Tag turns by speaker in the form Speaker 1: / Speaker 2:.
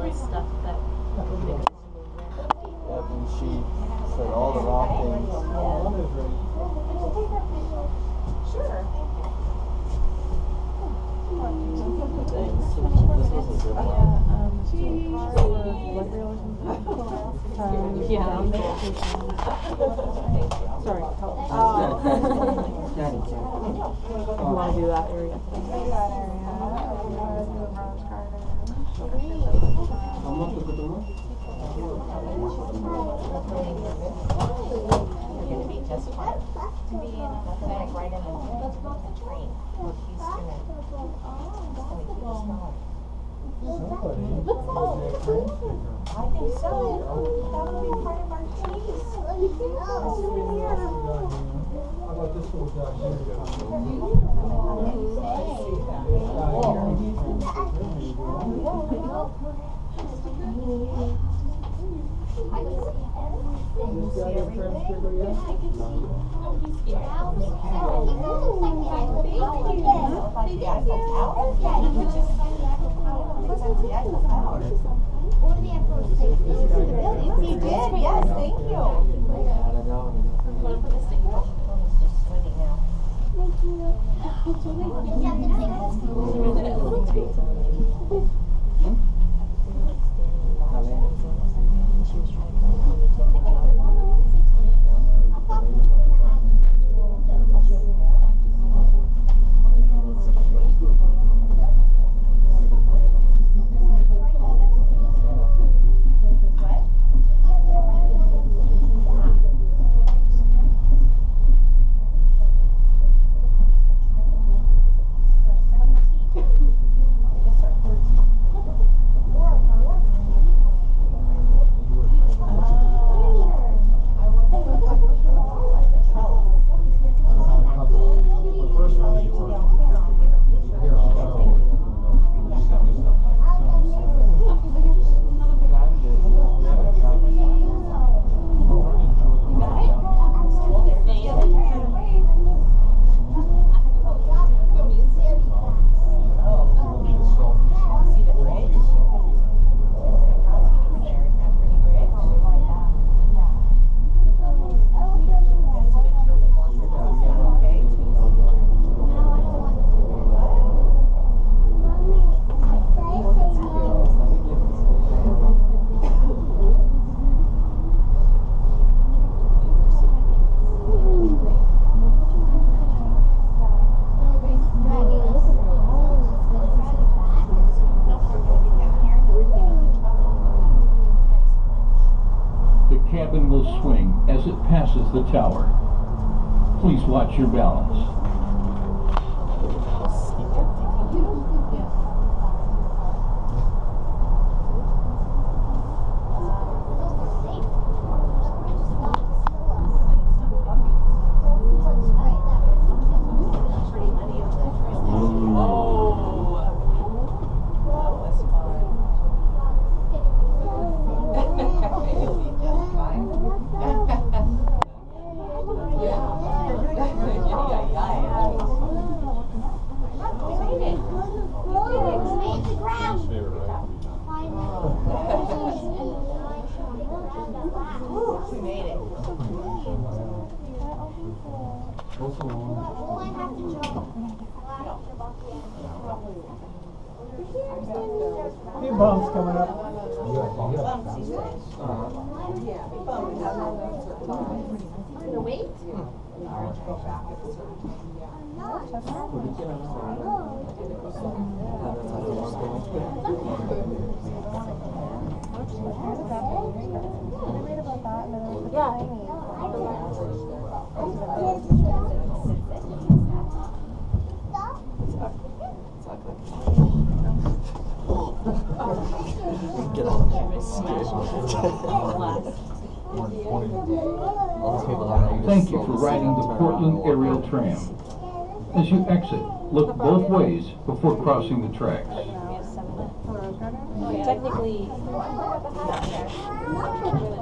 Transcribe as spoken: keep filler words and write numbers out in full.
Speaker 1: the stuff that would make us move there.
Speaker 2: Yep, and she said all the wrong things.
Speaker 3: Sure.
Speaker 2: Dang, this was, this was a good one.
Speaker 1: Um, yeah. Sorry. You want to do that area?
Speaker 3: You're gonna be just fine. To be in a clinic right in the train. He's gonna, he's gonna keep us going. I think so. That would be part of our cheese.
Speaker 4: How about this little guy here?
Speaker 3: He did, yes, thank you.
Speaker 5: Cabin will swing as it passes the tower. Please watch your balance.
Speaker 4: Few bumps coming up.
Speaker 3: The weight?
Speaker 2: Get on
Speaker 5: Thank you for riding the Portland Aerial Tram. As you exit, look both ways before crossing the tracks.
Speaker 1: Technically, not.